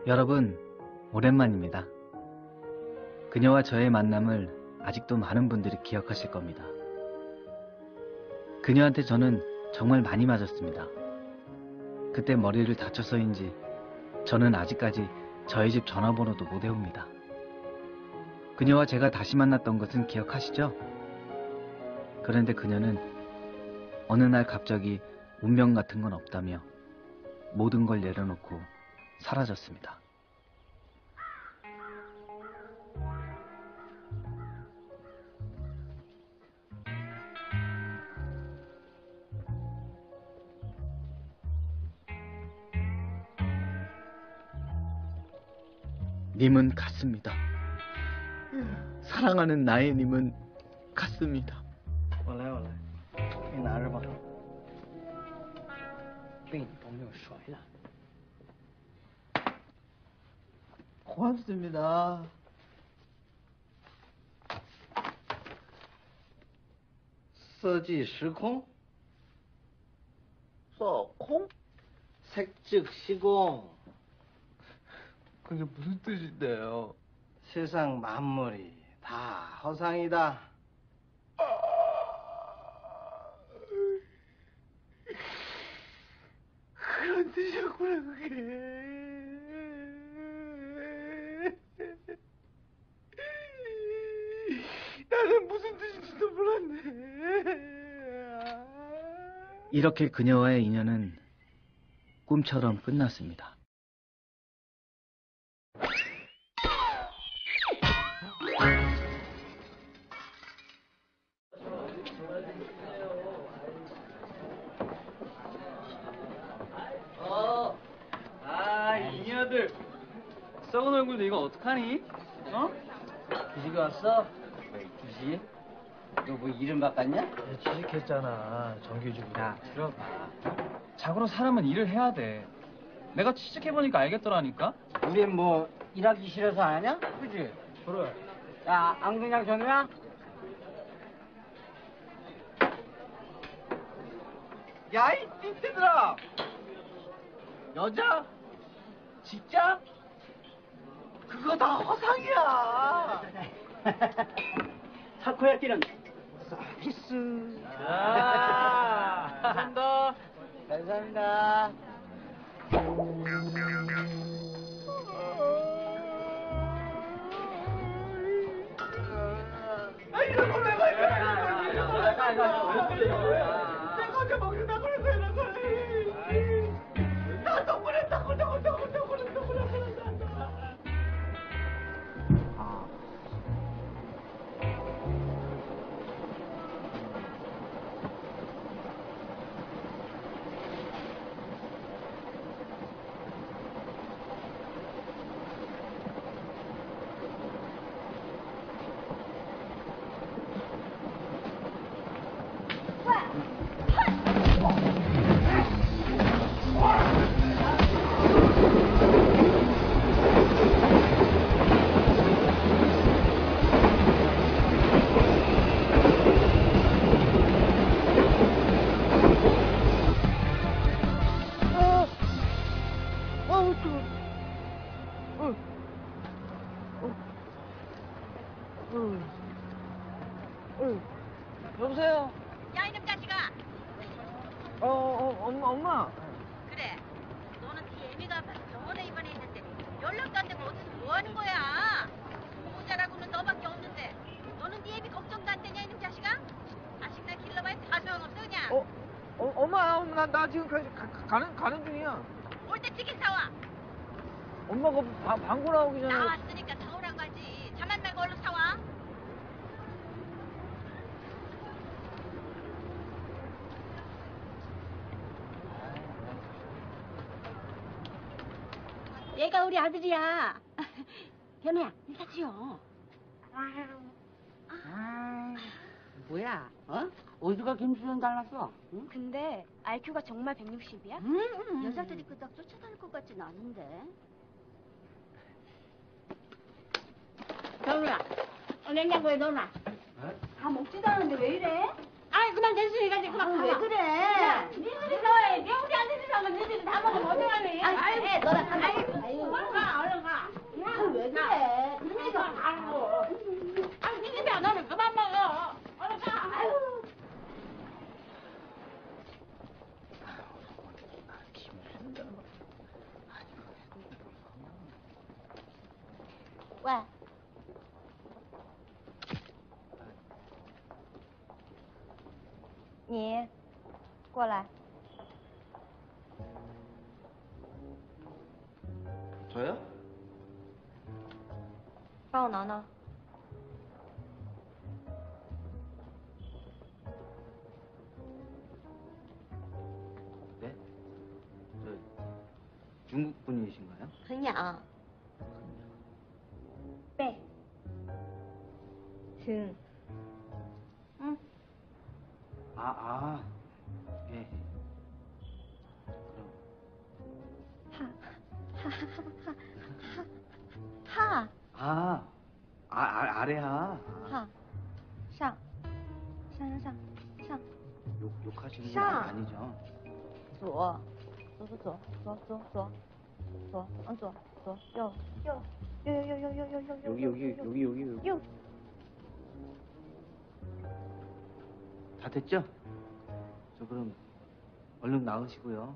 여러분, 오랜만입니다. 그녀와 저의 만남을 아직도 많은 분들이 기억하실 겁니다. 그녀한테 저는 정말 많이 맞았습니다. 그때 머리를 다쳐서인지 저는 아직까지 저희 집 전화번호도 못 외웁니다. 그녀와 제가 다시 만났던 것은 기억하시죠? 그런데 그녀는 어느 날 갑자기 운명 같은 건 없다며 모든 걸 내려놓고 사라졌습니다. 님은 같습니다. 사랑하는 나의 님은 같습니다. 我来，你拿着吧。对你都没有甩了。 고맙습니다. 서지时空? 서콩? 색즉 시공. 그게 무슨 뜻인데요? 세상 만물이 다 허상이다. 그런 뜻이었구나 그게. 나는 무슨 뜻인지도 몰랐네. 이렇게 그녀와의 인연은 꿈처럼 끝났습니다. 이녀들 썩은 얼굴도 이거 어떡하니? 어? 규식이 왔어? 왜 규식? 너 뭐 이름 바꿨냐? 취직했잖아, 정규직으로. 야, 들어봐. 자고로 사람은 일을 해야 돼. 내가 취직해보니까 알겠더라니까? 우린 뭐 일하기 싫어서 안 하냐? 그지? 그래. 야, 안 그냥 정이야? 야, 이 띠띠들아! 여자? 직장? 그거 다 허상이야! 타코야끼는 서비스. 감사합니다. 감사합니다. 아, 이런 거 내가 내가 어제 먹는다고 그래서 이런 거야. 나 덕분에 덕분에. 여보세요? 야, 이놈 자식아. 엄마. 그래. 너는 네 애미가 아파서 병원에 입원했는데 연락도 안 되고 어디서 뭐 하는 거야? 보호자라고는 너밖에 없는데 너는 네 애미 걱정도 안 되냐, 이놈 자식아? 자식 날 길러봐야 다 소용없어 그냥. 엄마, 나 지금 가는 중이야. 올 때 치킨 사와. 엄마가 방구 나오기 전에. 나왔으니까 사오란 거지. 자만 말고 얼른 사와. 얘가 우리 아들이야. 현우야, 인사 지어. 뭐야? 어? 어디가 김수현 닮았어? 응? 근데 IQ가 정말 160이야? 여자들이 그닥 쫓아다닐 것 같진 않은데. 현우야, 냉장고에 넣어놔. 다 먹지도 않았는데 왜 이래? 아이, 그만 됐으니까 이제 그만 왜 그래? 야, 니들이 넣어야지. 우리 아들이랑 니들이 다 먹으면 어떡하니? 아이, 너랑 아이, 喂，你过来。 저요? 帮我挠挠。 네? 저 중국 분이신가요? 很痒。背。등。 응. 예. 그럼. 하. 아래하. 하. 上。上上上上。 욕하시는 건 상. 아니죠? 左。左左左左左左。左往左左右右右右右右右右右右。 여기. 다 됐죠? 저 그럼 얼른 나으시고요.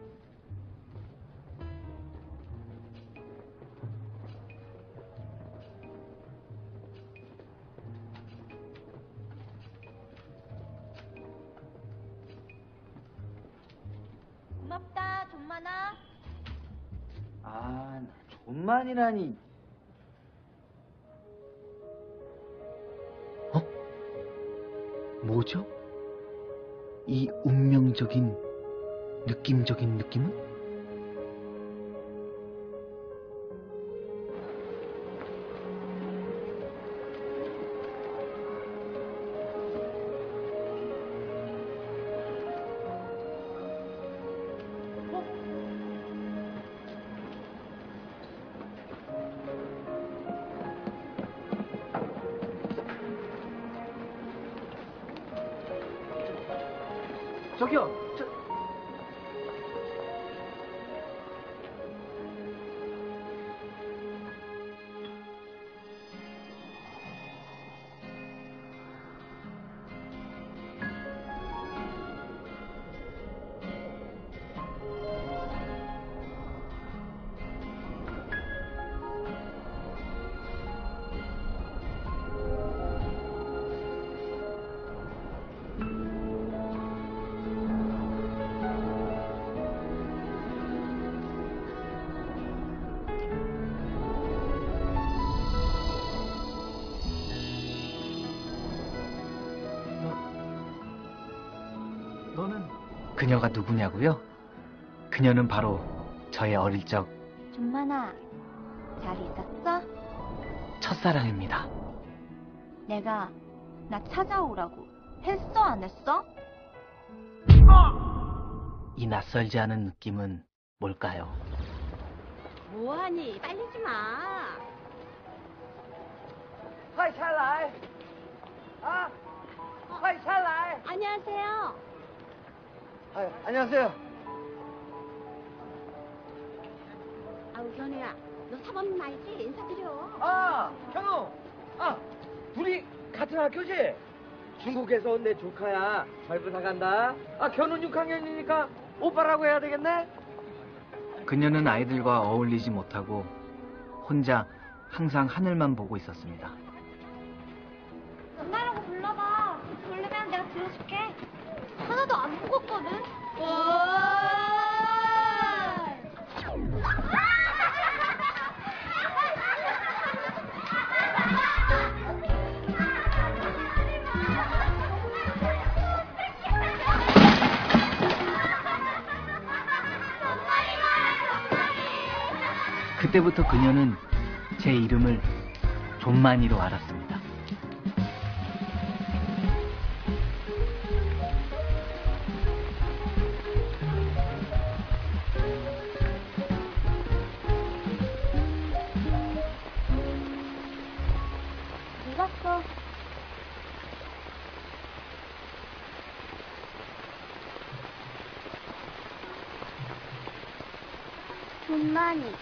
고맙다 돈 많아. 돈만이라니. 뭐죠? 이 운명적인, 느낌적인 느낌은? 저기요. 너는 그녀가 누구냐고요? 그녀는 바로 저의 어릴 적 준만아, 잘 있었어? 첫사랑입니다. 내가 나 찾아오라고 했어 안 했어? 이 낯설지 않은 느낌은 뭘까요? 뭐하니? 빨리지 마. 快下来!快下来! 안녕하세요. 안녕하세요. 아우 견우야, 너 사범님 알지? 인사드려. 현우. 둘이 같은 학교지? 중국에서 온 내 조카야. 잘 부탁한다. 견우 6학년이니까 오빠라고 해야 되겠네? 그녀는 아이들과 어울리지 못하고 혼자 항상 하늘만 보고 있었습니다. 엄마라고 불러봐. 부르면 내가 들어줄게. 하나도 안 무겁거든. 그때부터 그녀는 제 이름을 존만이로 알았습니다. 읽었어. 존만이.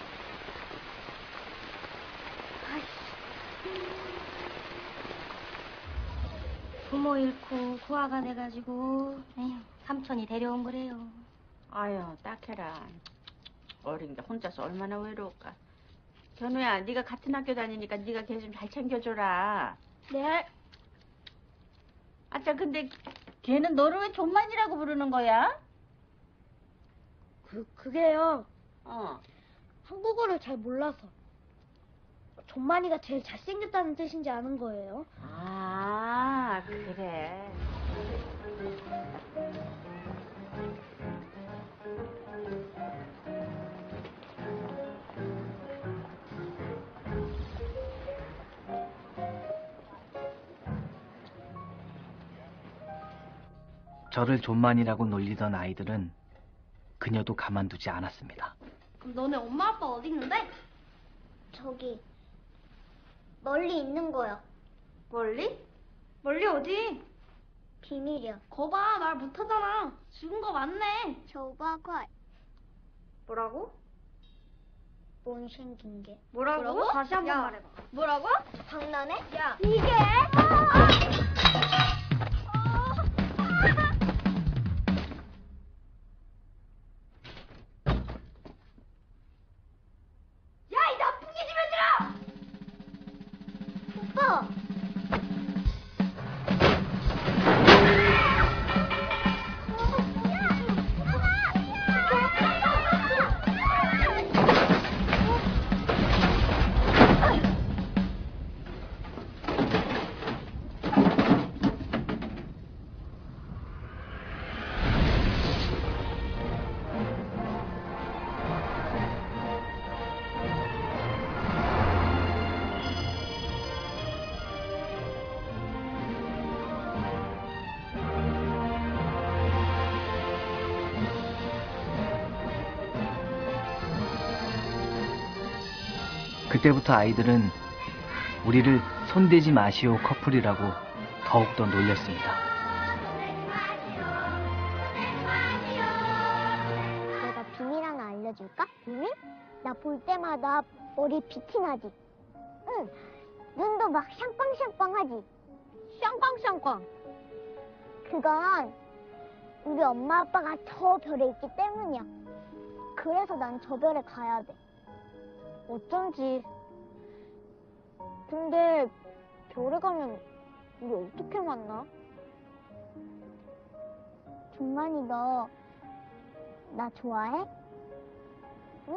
부모 잃고 고아가 돼가지고 에휴, 삼촌이 데려온 거래요. 아유, 딱해라. 어린 게 혼자서 얼마나 외로울까. 견우야, 네가 같은 학교 다니니까 네가 걔 좀 잘 챙겨줘라. 네. 아차, 근데 걔는 너를 왜 존만이라고 부르는 거야? 그게요. 어. 한국어를 잘 몰라서. 존만이가 제일 잘생겼다는 뜻인지 아는 거예요. 아, 그래. 저를 존만이라고 놀리던 아이들은 그녀도 가만두지 않았습니다. 그럼 너네 엄마 아빠 어디 있는데? 저기 멀리 있는 거야. 멀리? 멀리 어디? 비밀이야. 거봐, 말 못하잖아. 죽은 거 맞네. 저봐가. 뭐라고? 뭔 생긴 게? 뭐라고? 다시 한 번 말해봐. 뭐라고? 장난해? 야, 이게? 야, 이 나쁜 기집애들아! 오빠! 그때부터 아이들은 우리를 손대지 마시오 커플이라고 더욱더 놀렸습니다. 내가 비밀 하나 알려줄까? 비밀? 나 볼 때마다 머리 빛이 나지? 응. 눈도 막 샹빵샹빵하지? 샹빵샹빵. 그건 우리 엄마 아빠가 저 별에 있기 때문이야. 그래서 난 저 별에 가야 돼. 어쩐지. 근데 별에 가면 우리 어떻게 만나? 종만이 너 나 좋아해? 응?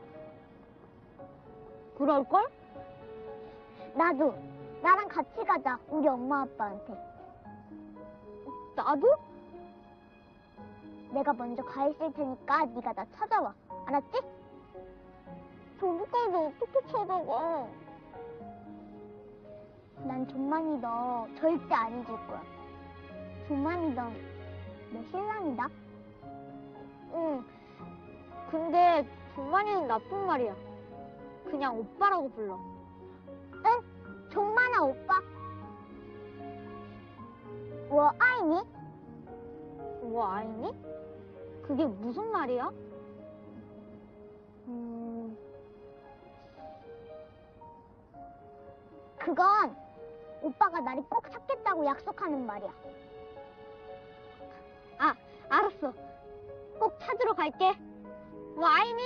그럴걸? 나도. 나랑 같이 가자. 우리 엄마 아빠한테. 나도? 내가 먼저 가 있을 테니까 네가 나 찾아와. 알았지? 저기까지 어떻게 찾아가? 난 존만이 너 절대 안 잊을 거야. 존만이 넌 내 신랑이다. 응. 근데 존만이는 나쁜 말이야. 그냥 오빠라고 불러. 응? 존만아 오빠. 我爱你? 我爱你? 그게 무슨 말이야? 그건 오빠가 나를 꼭 찾겠다고 약속하는 말이야. 아, 알았어. 꼭 찾으러 갈게. 뭐 아이니?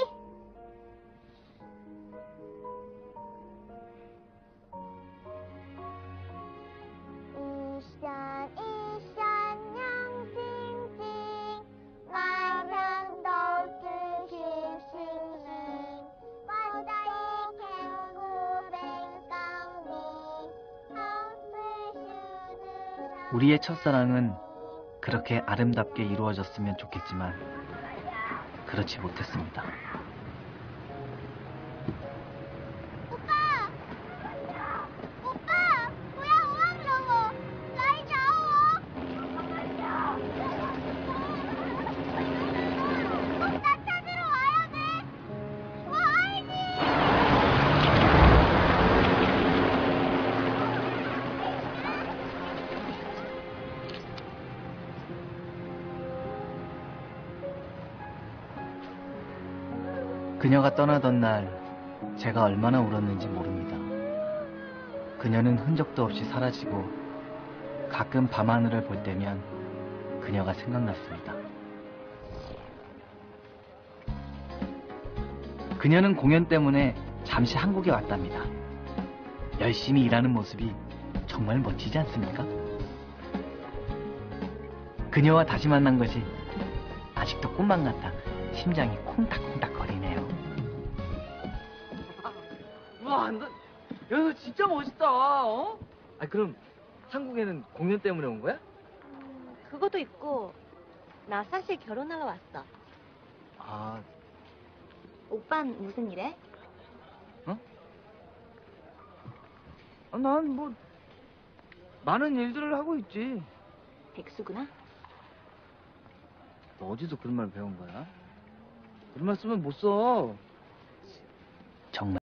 이산 이산 양징징 만양豆子星星星我在天空边港里好水树枝 우리의 첫사랑은 그렇게 아름답게 이루어졌으면 좋겠지만 그렇지 못했습니다. 오빠! 오빠! 不要忘了我! 来找我! 꼭 나 찾으러 와야 돼! 我爱你! 그녀가 떠나던 날 제가 얼마나 울었는지 모릅니다. 그녀는 흔적도 없이 사라지고 가끔 밤하늘을 볼 때면 그녀가 생각났습니다. 그녀는 공연 때문에 잠시 한국에 왔답니다. 열심히 일하는 모습이 정말 멋지지 않습니까? 그녀와 다시 만난 것이 아직도 꿈만 같아 심장이 콩닥콩닥 거리네요. 와, 너 진짜 멋있다. 어? 아, 그럼 한국에는 공연 때문에 온 거야? 그것도 있고 나 사실 결혼하러 왔어. 아, 오빤 무슨 일해? 난 뭐 많은 일들을 하고 있지. 백수구나. 너 어디서 그런 말 배운 거야? 그런 말 쓰면 못 써. 정말